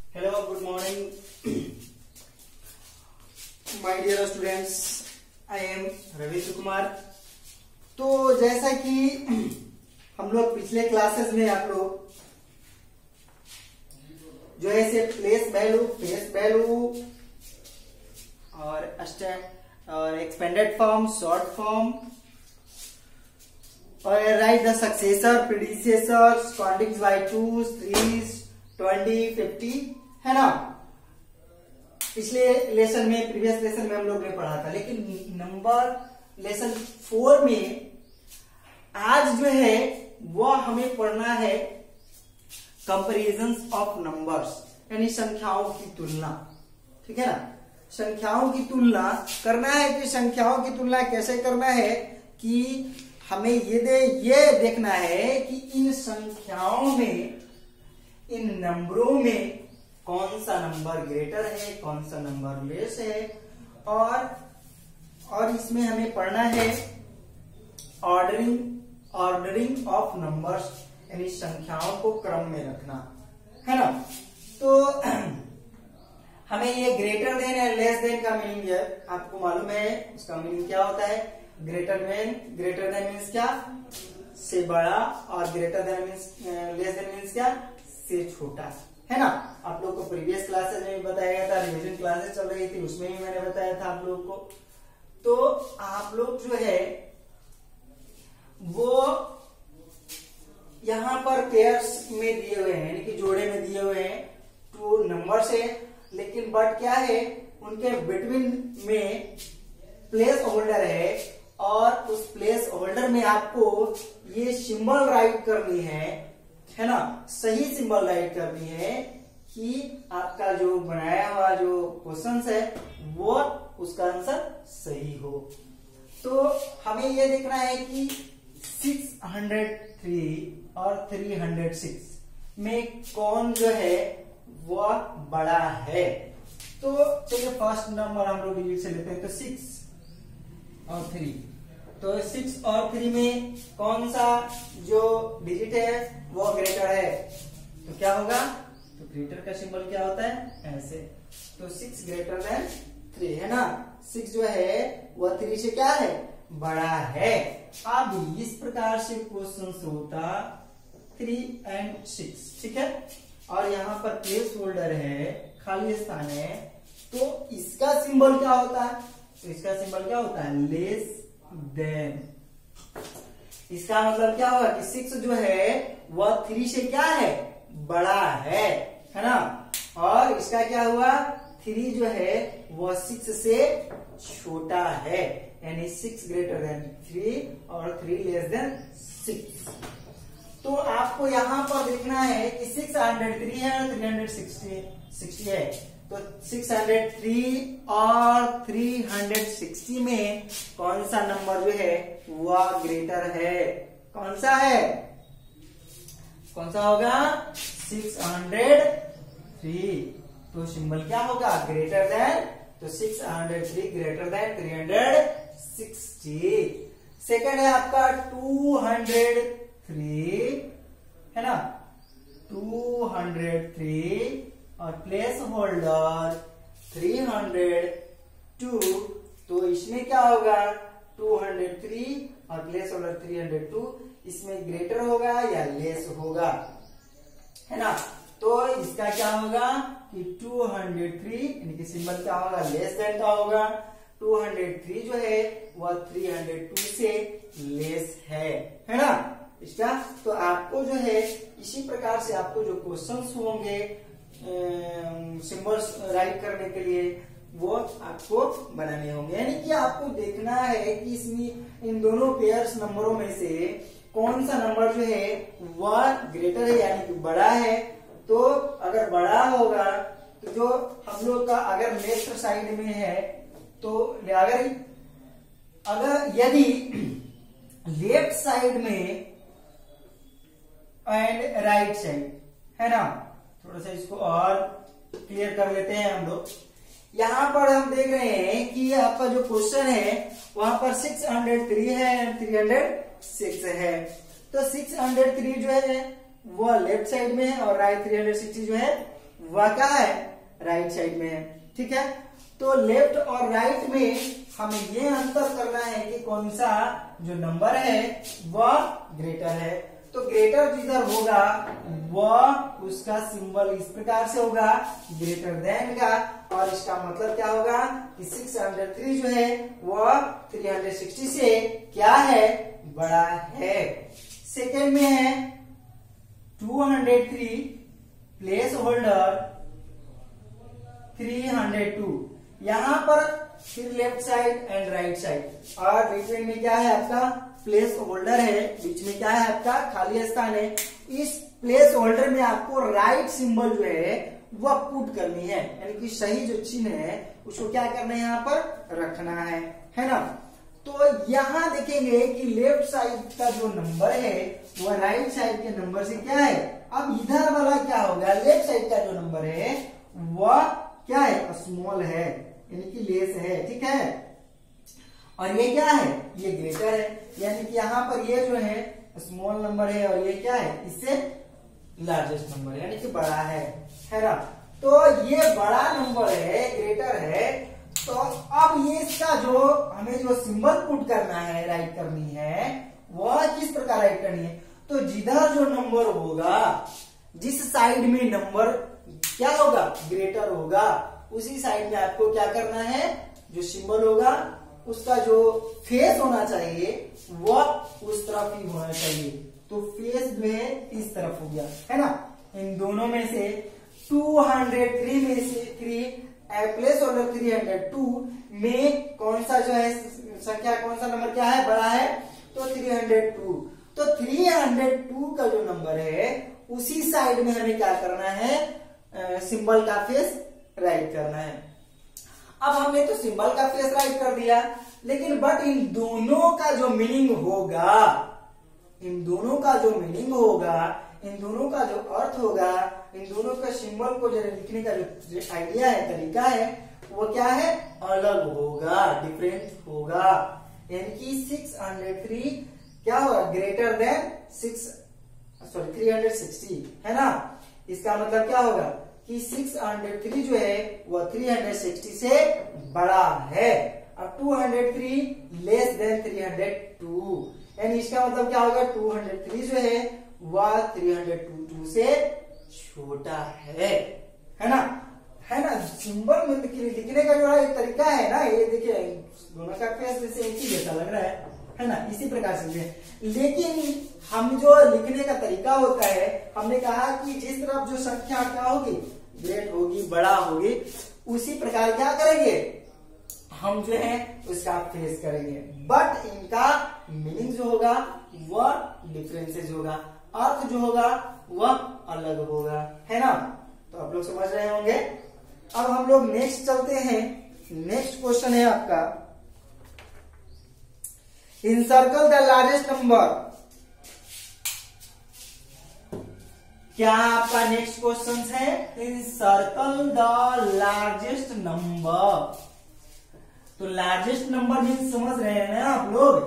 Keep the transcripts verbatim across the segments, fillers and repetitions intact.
Hello, good morning my dear students, I am Ravindra Kumar. तो जैसा कि हम लोग पिछले क्लासेस में आप लोग जो है से प्लेस वैल्यू, फेस वैल्यू और स्टैंड और एक्सपेंडेड फॉर्म, शॉर्ट फॉर्म और right the successor, predecessor, countings by twos, threes, twenty, fifty, है ना। पिछले लेसन में, प्रीवियस लेसन में हम लोग ने पढ़ा था, लेकिन नंबर लेसन फोर में आज जो है वो हमें पढ़ना है कंपैरिजंस ऑफ नंबर्स, यानी संख्याओं की तुलना। ठीक है ना, संख्याओं की तुलना करना है। कि संख्याओं की तुलना कैसे करना है कि हमें ये दे ये देखना है कि इन संख्याओं में, इन नंबरों में कौन सा नंबर ग्रेटर है, कौन सा नंबर लेस है, और और इसमें हमें पढ़ना है ऑर्डरिंग ऑर्डरिंग ऑफ नंबर्स, यानी संख्याओं को क्रम में रखना, है ना। तो हमें ये ग्रेटर देन या लेस देन का मीनिंग है, आपको मालूम है इसका मीनिंग क्या होता है। Greater than greater than means क्या, से बड़ा, और greater than means less than means क्या, से छोटा, है ना। आप लोग को प्रीवियस क्लासेस में भी बताया गया था, रिवीजन क्लासेस चल रही थी उसमें भी मैंने बताया था आप लोग को। तो आप लोग जो है वो यहां पर पेयर्स में दिए हुए हैं, यानी कि जोड़े में दिए हुए हैं टू नंबर्स है, लेकिन बट क्या है, उनके बिटवीन में प्लेस होल्डर है, और उस प्लेस होल्डर में आपको ये सिंबल राइट करनी है, है ना। सही सिंबल राइट करनी है कि आपका जो बनाया हुआ जो क्वेश्चन है वो उसका आंसर सही हो। तो हमें ये देखना है कि सिक्स हंड्रेड थ्री और थ्री हंड्रेड सिक्स में कौन जो है वो बड़ा है। तो चलिए फर्स्ट नंबर हम लोग डिजिट से लेते हैं, तो सिक्स और थ्री। तो सिक्स और थ्री में कौन सा जो डिजिट है वो ग्रेटर है, तो क्या होगा, तो ग्रेटर का सिंबल क्या होता है, ऐसे। तो सिक्स ग्रेटर देन थ्री, है ना। सिक्स जो है वो थ्री से क्या है, बड़ा है। अब इस प्रकार से क्वेश्चन होता थ्री एंड सिक्स, ठीक है। और यहाँ पर प्लेस होल्डर है, खाली स्थान है, तो इसका सिंबल क्या होता है, तो इसका सिंबल क्या होता है, लेस देन। इसका मतलब क्या होगा कि सिक्स जो है वह थ्री से क्या है, बड़ा है, है ना। और इसका क्या हुआ, थ्री जो है वह सिक्स से छोटा है, यानी सिक्स ग्रेटर देन थ्री और थ्री लेस देन सिक्स। तो आपको यहां पर देखना है कि सिक्स हंड्रेड थ्री है और थ्री हंड्रेड सिक्सटी सिक्सटी है। तो सिक्स हंड्रेड थ्री और थ्री हंड्रेड सिक्सटी में कौन सा नंबर जो है वह ग्रेटर है, कौन सा है, कौन सा होगा, सिक्स हंड्रेड थ्री। तो सिंबल क्या होगा, ग्रेटर देन। तो six hundred three greater than three hundred sixty. Second है आपका टू हंड्रेड थ्री, है ना, टू हंड्रेड थ्री और place holder three hundred two. तो इसमें क्या होगा, टू हंड्रेड थ्री और place holder three hundred two, इसमें ग्रेटर होगा या लेस होगा, है ना। तो इसका क्या होगा कि टू हंड्रेड थ्री, यानी कि सिंबल क्या होगा, लेस देन का होगा। टू हंड्रेड थ्री जो है वह थ्री हंड्रेड टू से लेस है, है ना इसका। तो आपको जो है इसी प्रकार से आपको जो क्वेश्चंस होंगे सिंबल्स राइट करने के लिए वो आपको बनाने होंगे, यानी कि आपको देखना है कि इसमें इन दोनों पेयर्स नंबरों में से कौन सा नंबर जो है वह ग्रेटर है, यानी कि बड़ा है। तो अगर बड़ा होगा तो जो हम लोग का अगर लेफ्ट साइड में है, तो अगर अगर यदि लेफ्ट साइड में एंड राइट साइड, है ना, थोड़ा सा इसको और क्लियर कर लेते हैं हम लोग। यहां पर हम देख रहे हैं कि आपका जो क्वेश्चन है वहां पर सिक्स हंड्रेड थ्री है एंड थ्री हंड्रेड सिक्स है। तो सिक्स हंड्रेड थ्री जो है वो लेफ्ट साइड में है और राइट थ्री हंड्रेड सिक्सटी जो है वह क्या है, राइट साइड में है। ठीक है, तो लेफ्ट और राइट में हमें ये अंतर करना है कि कौन सा जो नंबर है वह ग्रेटर है। तो ग्रेटर जिधर होगा वह उसका सिंबल इस प्रकार से होगा, ग्रेटर देन का, और इसका मतलब क्या होगा कि सिक्स हंड्रेड थ्री जो है वह थ्री हंड्रेड सिक्सटी से क्या है, बड़ा है। सेकेंड में है two hundred three place holder three hundred two, यहां पर फिर left side and right side, और बिटवीन में क्या है आपका प्लेस होल्डर है, बीच में क्या है आपका खाली स्थान है। इस प्लेस होल्डर में आपको राइट सिंबल जो है वह पुट करनी है, यानी कि सही जो चिन्ह है उसको क्या करना है, यहाँ पर रखना है, है ना। तो यहाँ देखेंगे कि लेफ्ट साइड का जो नंबर है वह राइट साइड के नंबर से क्या है, अब इधर वाला क्या होगा, लेफ्ट साइड का जो नंबर है वह क्या है, स्मॉल है, यानी कि लेस है। ठीक है, और ये क्या है, ये ग्रेटर है, यानी कि यहाँ पर ये जो है स्मॉल नंबर है और ये क्या है, इससे लार्जेस्ट नंबर है, यानी कि बड़ा है, है ना। तो ये बड़ा नंबर है, ग्रेटर है। तो अब ये इसका जो हमें जो सिंबल पुट करना है, राइट करनी है, वह किस प्रकार राइट करनी है, तो जिधर जो नंबर होगा, जिस साइड में नंबर क्या होगा, ग्रेटर होगा, उसी साइड में आपको क्या करना है, जो सिंबल होगा उसका जो फेस होना चाहिए वह उस तरफ ही होना चाहिए। तो फेस में इस तरफ हो गया, है ना। इन दोनों में से टू हंड्रेड थ्री में से three place holder three hundred two में कौन सा जो है संख्या, कौन सा नंबर क्या है, बड़ा है, तो थ्री हंड्रेड टू। तो थ्री हंड्रेड टू का जो नंबर है उसी साइड में हमें क्या करना है, सिंबल का फेस राइट करना है। अब हमने तो सिंबल का फेस राइट कर दिया, लेकिन बट इन दोनों का जो मीनिंग होगा, इन दोनों का जो मीनिंग होगा, इन दोनों का जो अर्थ होगा, इन दोनों का सिंबल को जो लिखने का जो आइडिया है, तरीका है, वो क्या है, अलग होगा, डिफरेंट होगा। यानी कि सिक्स हंड्रेड थ्री क्या होगा, greater than six sorry three hundred sixty, है ना। इसका मतलब क्या होगा कि सिक्स हंड्रेड थ्री जो है वह थ्री हंड्रेड सिक्सटी से बड़ा है, और two hundred three less than three hundred two, यानी इसका मतलब क्या होगा, टू हंड्रेड थ्री जो है वह थ्री हंड्रेड टू से छोटा है, है ना, है ना। सिंबल में लिखने का जो है तरीका है ना, ये देखिए दोनों का फेस जैसे एक ही जैसा लग रहा है, है ना, इसी प्रकार से। लेकिन हम जो लिखने का तरीका होता है, हमने कहा कि जिस तरफ जो संख्या क्या होगी, ग्रेट होगी, बड़ा होगी, उसी प्रकार क्या करेंगे हम जो है उसका फेस करेंगे। बट इनका मीनिंग जो होगा वह डिफरेंसेस होगा, अर्थ जो होगा वह अलग होगा, है ना। तो आप लोग समझ रहे होंगे। अब हम लोग नेक्स्ट चलते हैं। नेक्स्ट क्वेश्चन है आपका, in circle the largest number. क्या आपका नेक्स्ट क्वेश्चन है, in circle the largest number. तो लार्जेस्ट नंबर मीन्स समझ रहे हैं ना आप लोग,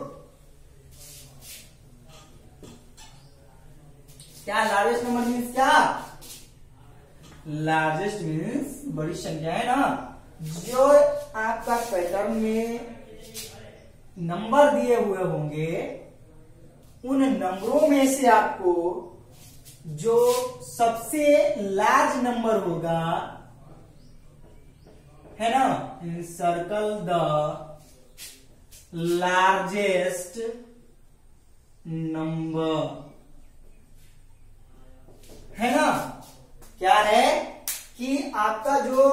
क्या लार्जेस्ट नंबर मीन्स क्या, लार्जेस्ट मीन्स बड़ी संख्या है ना। जो आपका पैटर्न में नंबर दिए हुए होंगे, उन नंबरों में से आपको जो सबसे लार्ज नंबर होगा, है ना, in circle the largest number, है ना। क्या है कि आपका जो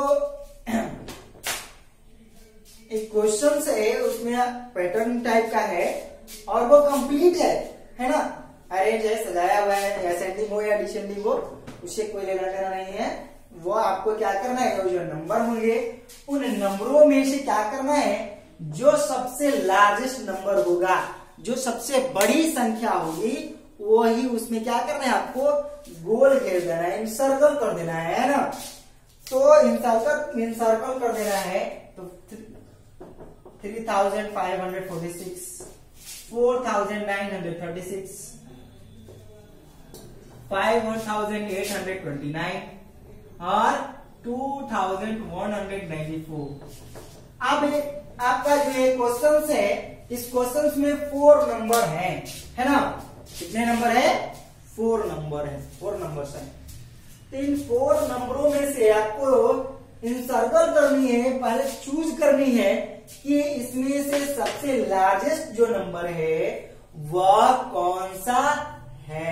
एक क्वेश्चन है उसमें पैटर्न टाइप का है और वो कंप्लीट है, है ना, अरेंज है, सजाया हुआ है, असेंडिंग हो या डिसेंडिंग हो, उससे कोई लेना देना नहीं है। वो आपको क्या करना है, जो नंबर होंगे उन नंबरों में से क्या करना है, जो सबसे लार्जेस्ट नंबर होगा, जो सबसे बड़ी संख्या होगी, वही उसमें क्या करना है, आपको गोल घेर देना है, इंसर्कल कर देना है, है ना। तो इंसर्कल इंसर्कल कर देना है। तो three thousand five hundred forty six, four thousand nine hundred thirty six, five thousand eight hundred twenty nine, और two thousand one hundred ninety four. अब आपका जो ये क्वेश्चन है, इस क्वेश्चन में फोर नंबर है, है ना? कितने नंबर है? फोर नंबर है, फोर नंबर है। तो इन फोर नंबरों में से आपको इंसर्कल करनी है, पहले चूज करनी है कि इसमें से सबसे लार्जेस्ट जो नंबर है वह कौन सा है।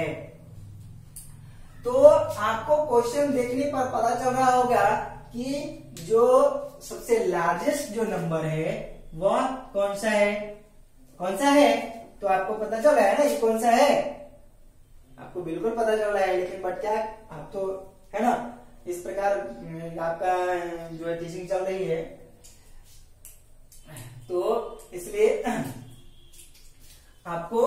तो आपको क्वेश्चन देखने पर पता चल रहा होगा कि जो सबसे लार्जेस्ट जो नंबर है वह कौन सा है, कौन सा है। तो आपको पता चल रहा है ना ये कौन सा है, आपको बिल्कुल पता चल रहा है। लेकिन बट क्या आप तो है ना, इस प्रकार आपका जो है टीचिंग चल रही है, तो इसलिए आपको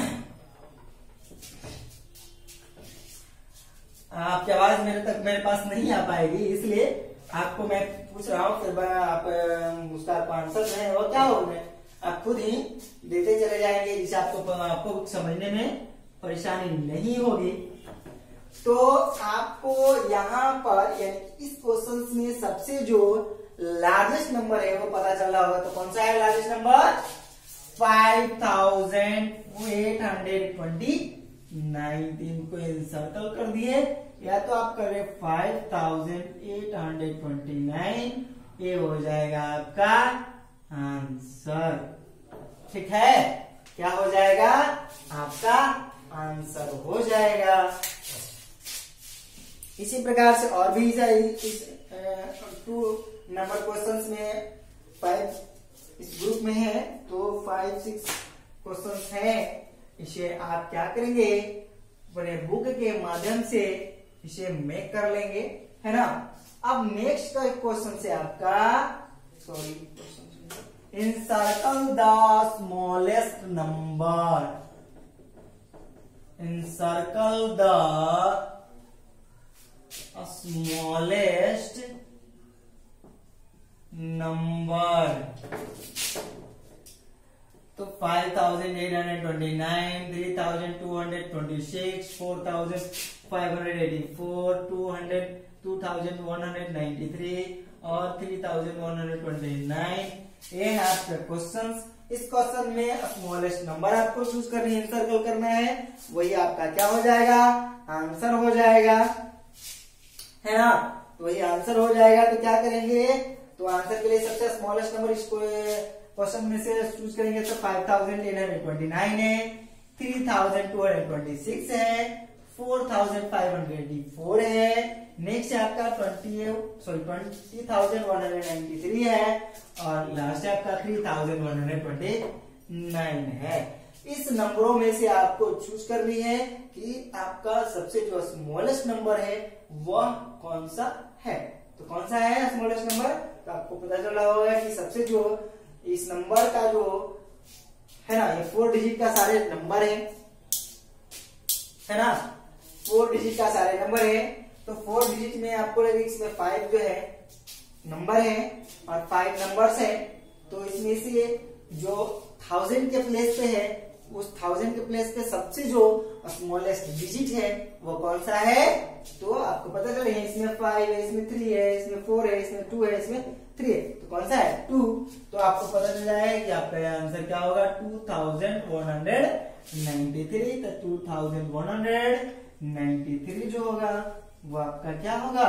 आपकी आवाज मेरे तक मेरे पास नहीं आ पाएगी, इसलिए आपको मैं पूछ रहा हूँ, फिर आप उसका आपको आंसर जो है वो क्या होगा आप खुद ही देते चले जाएंगे, जिससे आपको आपको समझने में परेशानी नहीं होगी। तो आपको यहाँ पर यानी इस क्वेश्चन में सबसे जो लार्जेस्ट नंबर है वो पता चल रहा होगा। तो कौन सा है largest number? Five thousand eight hundred twenty nine को सर्कल कर दिए, या तो आप करें five thousand eight hundred twenty nine, ये हो जाएगा आपका आंसर। ठीक है, क्या हो जाएगा? आपका आंसर हो जाएगा। इसी प्रकार से और भी इस टू नंबर क्वेश्चंस में फाइव इस ग्रुप में है, तो फाइव सिक्स क्वेश्चंस है। इसे आप क्या करेंगे, अपने बुक के माध्यम से इसे मेक कर लेंगे, है ना। अब नेक्स्ट का क्वेश्चन से आपका sorry question in circle the smallest number, in circle the smallest number. तो five thousand eight hundred twenty nine, three thousand two hundred twenty six, four thousand five hundred eighty four, two hundred two thousand one hundred ninety three और three thousand one hundred twenty nine. ये है आपका question. इस question में smallest number आपको choose करनी है, circle करना है, वही आपका क्या हो जाएगा? आंसर हो जाएगा, है ना। तो वही आंसर हो जाएगा। तो क्या करेंगे, तो आंसर के लिए सबसे स्मॉलेस्ट नंबर इसको क्वेश्चन में से चूज करेंगे। तो five thousand eight hundred twenty nine है, three thousand two hundred twenty six है, four thousand five hundred eighty four है, नेक्स्ट है आपका twenty sorry twenty thousand one hundred ninety three है, और लास्ट है आपका three thousand one hundred twenty nine है। इस नंबरों में से आपको चूज करनी है कि आपका सबसे जो स्मॉलेस्ट नंबर है वह कौन सा है। तो कौन सा है स्मॉलेस्ट नंबर? तो आपको पता चल रहा होगा कि सबसे जो इस नंबर का जो है ना, ये फोर डिजिट का सारे नंबर है, है ना, फोर डिजिट का सारे नंबर है। तो फोर डिजिट में आपको लगे इसमें फाइव जो है नंबर है और फाइव नंबर्स है। तो इसमें से जो थाउजेंड के प्लेस पे है, उस थाउजेंड के प्लेस पे सबसे जो स्मॉलेस्ट डिजिट है वो कौन सा है? तो आपको पता चले इसमें फाइव है, इसमें थ्री है, इसमें फोर है, इसमें टू है, इसमें थ्री है। तो कौन सा है? टू। तो आपको पता चल जाएगा कि आपका आंसर क्या होगा? Two thousand one hundred ninety three. तो two thousand one hundred ninety three जो होगा वो आपका क्या होगा?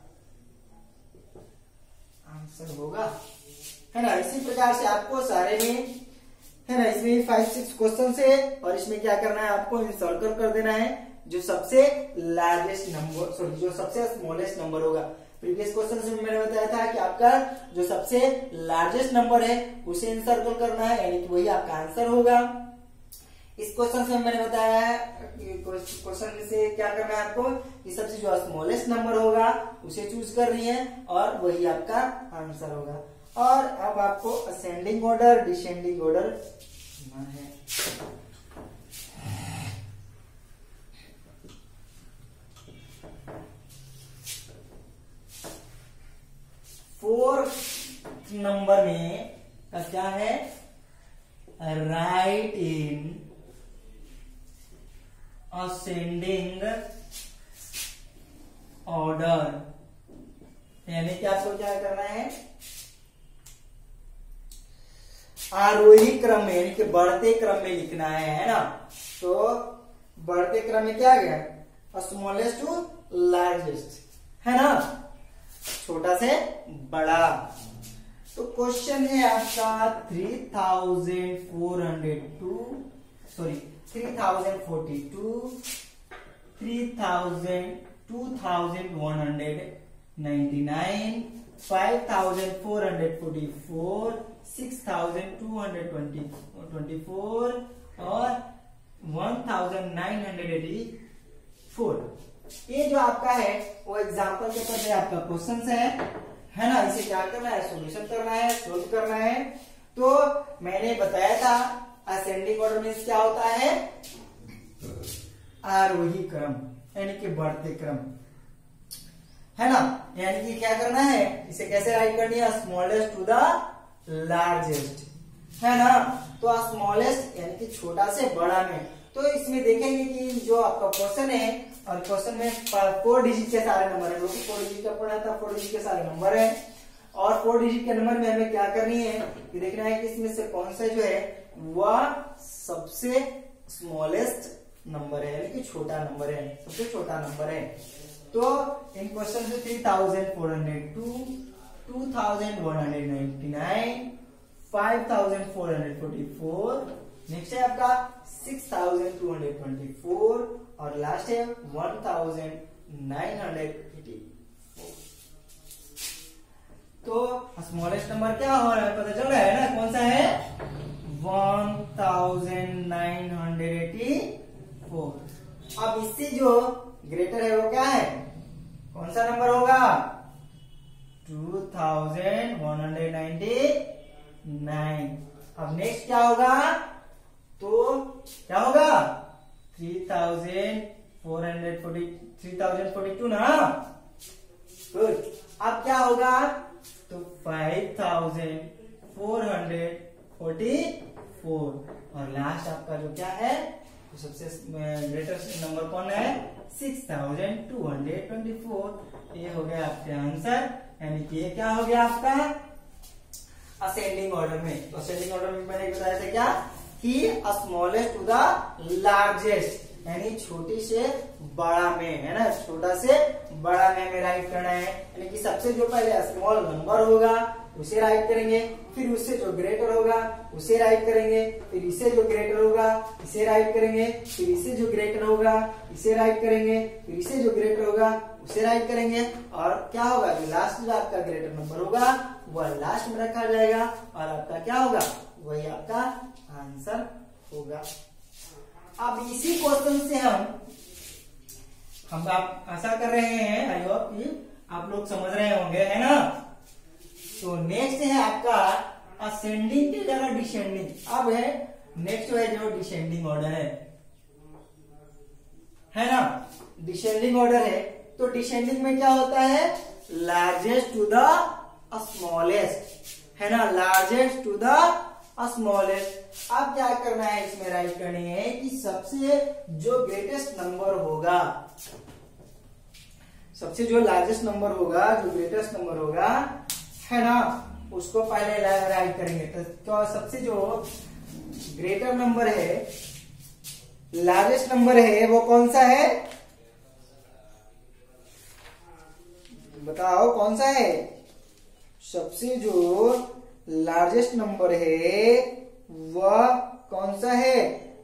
आंसर होगा, है ना। इसी प्रकार से आपको सारे में है ना, इसमें फाइव सिक्स क्वेश्चन है और इसमें क्या करना है, आपको सर्कल कर देना है जो सबसे लार्जेस्ट नंबर सॉरी जो सबसे स्मॉलेस्ट नंबर होगा। प्रीवियस क्वेश्चन में मैंने बताया था कि आपका जो सबसे लार्जेस्ट नंबर है उसे इनसर्कल करना है, यानी कि वही आपका आंसर होगा। इस क्वेश्चन से मैंने बताया क्वेश्चन से क्या करना है आपको, कि सबसे जो स्मॉलेस्ट नंबर होगा उसे चूज करनी है और वही आपका आंसर होगा। और अब आपको असेंडिंग ऑर्डर डिसेंडिंग ऑर्डर है। फोर्थ नंबर में का क्या है, राइट इन असेंडिंग ऑर्डर। यानी कि आपको क्या करना है, आरोही क्रम में यानी कि बढ़ते क्रम में लिखना है, है ना। तो बढ़ते क्रम में क्या गया, स्मॉलेस्ट टू लार्जेस्ट, है ना, छोटा से बड़ा। तो क्वेश्चन है आपका three thousand four hundred two sorry three thousand forty two, three thousand two thousand one hundred ninety nine, five thousand four hundred forty four, six thousand two hundred twenty four और one thousand nine hundred eighty four. ये जो आपका है वो example के ऊपर आपका question है है ना। इसे क्या करना है, सॉल्यूशन करना है, सोल्व करना है। तो मैंने बताया था असेंडिंग ऑर्डर में क्या होता है, आरोही क्रम यानी कि बढ़ते क्रम, है ना। यानी कि क्या करना है, इसे कैसे राइट करनी है, स्मॉलेस्ट टू द लार्जेस्ट, है ना। तो स्मॉलेस्ट यानी कि छोटा से बड़ा में। तो इसमें देखेंगे कि जो आपका क्वेश्चन है और क्वेश्चन में फोर डिजिट के सारे नंबर है, जो कि फोर डिजिट का पढ़ा था, फोर डिजिट के सारे नंबर है। और फोर डिजिट के नंबर में हमें क्या करनी है कि देखना है कि इसमें से कौन सा जो है वह सबसे स्मॉलेस्ट नंबर है, यानी कि छोटा नंबर है, सबसे छोटा नंबर है। तो इन क्वेश्चन से three thousand four hundred two, two thousand one hundred ninety nine, five thousand four hundred forty four, next है आपका six thousand two hundred twenty four और लास्ट है one thousand nine hundred eighty four. तो smallest number क्या हो रहा है, पता चल रहा है ना, कौन सा है, one thousand nine hundred eighty four. अब इससे जो ग्रेटर है वो क्या है, कौन सा नंबर होगा, two thousand one hundred ninety nine. अब नेक्स्ट क्या होगा, तो क्या होगा, three thousand four hundred forty three thousand forty two ना, गुड। अब क्या होगा, तो five thousand four hundred forty four और लास्ट आपका जो क्या है, तो सबसे ग्रेटेस्ट नंबर कौन है, six thousand two hundred twenty four. ये हो गया आपके आंसर, यानी कि ये क्या हो गया आपका असेंडिंग ऑर्डर में। तो असेंडिंग ऑर्डर में मैंने बताया था क्या कि स्मॉलेस्ट टू द लार्जेस्ट, यानी छोटी से बड़ा में, है ना, छोटा से बड़ा में हमें राइट करना है। यानी कि सबसे जो पहले स्मॉल नंबर होगा उसे राइट करेंगे, फिर उससे जो ग्रेटर होगा उसे राइट करेंगे, फिर इससे जो ग्रेटर होगा इसे राइट करेंगे, फिर इससे जो ग्रेटर होगा इसे राइट करेंगे, फिर इससे जो ग्रेटर होगा उसे राइट करेंगे। और क्या होगा, जो लास्ट जो आपका ग्रेटर नंबर होगा वह लास्ट में रखा जाएगा और आपका क्या होगा, वही आपका आंसर होगा। अब इसी क्वेश्चन से हम हम आप आशा कर रहे हैं, आई होप कि आप लोग समझ रहे होंगे, है ना। तो नेक्स्ट है आपका असेंडिंग की जगह डिसेंडिंग। अब है नेक्स्ट जो है जो डिसेंडिंग ऑर्डर है है ना, डिसेंडिंग ऑर्डर है। तो डिसेंडिंग में क्या होता है, लार्जेस्ट टू द स्मॉलेस्ट, है ना, लार्जेस्ट टू द स्मॉलेस्ट। अब क्या करना है, इसमें राइट करनी है कि सबसे जो ग्रेटेस्ट नंबर होगा, सबसे जो लार्जेस्ट नंबर होगा, जो ग्रेटेस्ट नंबर होगा, है ना, उसको पहले राइट करेंगे। तो सबसे जो ग्रेटर नंबर है, लार्जेस्ट नंबर है, वो कौन सा है, बताओ कौन सा है, सबसे जो लार्जेस्ट नंबर है वह कौन सा है,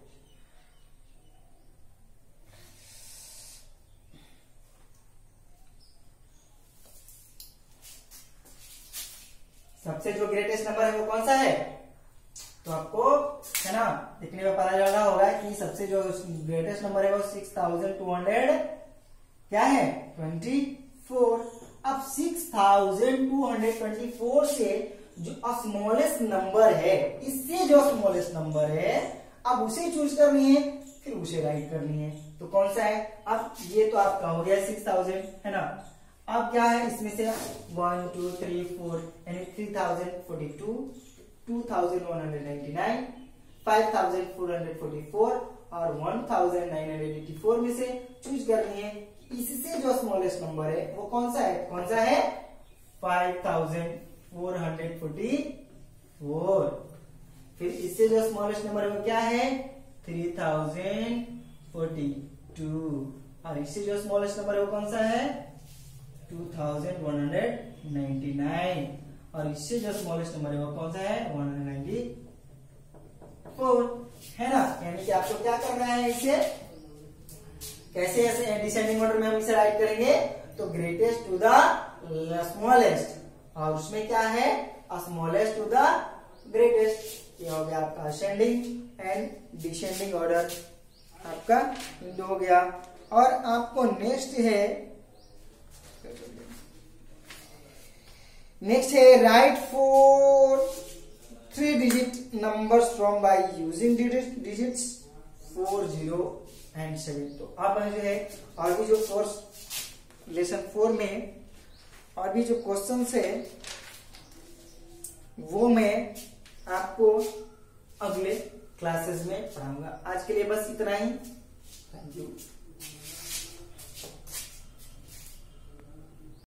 सबसे जो ग्रेटेस्ट नंबर है वो कौन सा है। तो आपको है ना देखने में पता चल रहा होगा कि सबसे जो ग्रेटेस्ट नंबर है वो सिक्स थाउजेंड टू हंड्रेड क्या है, ट्वेंटी फोर। अब six thousand two hundred twenty four से जो स्मॉलेस्ट नंबर है, इससे जो स्मॉलेस्ट नंबर है अब उसे चूज करनी है, फिर उसे राइट करनी है। तो कौन सा है, अब ये तो आपका हो गया सिक्स थाउजेंड, है ना। अब क्या है, इसमें से वन टू थ्री फोर यानी three thousand forty two, two thousand one hundred ninety nine, five thousand four hundred forty four और one thousand nine hundred eighty four में से चूज करनी है। इससे जो स्मॉलेस्ट नंबर है वो कौन सा है, कौन सा है, five thousand four hundred forty four. फिर इससे जो स्मॉलेस्ट नंबर है वो क्या है, थ्री थाउजेंड फोर्टी टू। और इससे जो स्मॉलेस्ट नंबर है वो कौन सा है, two thousand one hundred ninety nine. और इससे जो स्मॉलेस्ट नंबर है वो कौन सा है, वन हंड्रेड नाइन्टी फोर, है ना। यानी कि आपको क्या करना है, इसे कैसे ऐसे डिसेंडिंग ऑर्डर में हम इसे राइट करेंगे, तो ग्रेटेस्ट टू द स्मॉलेस्ट, और उसमें क्या है, स्मॉलेस्ट टू द ग्रेटेस्ट। ये हो गया आपका असेंडिंग एंड डिसेंडिंग ऑर्डर, आपका हिंदू हो गया। और आपको नेक्स्ट है, नेक्स्ट है write four three digit numbers from by using digits four zero and seven. तो आप जो है और भी जो कोर्स लेसन फोर में और भी जो क्वेश्चंस है वो मैं आपको अगले क्लासेस में पढ़ाऊंगा। आज के लिए बस इतना ही। Thank you.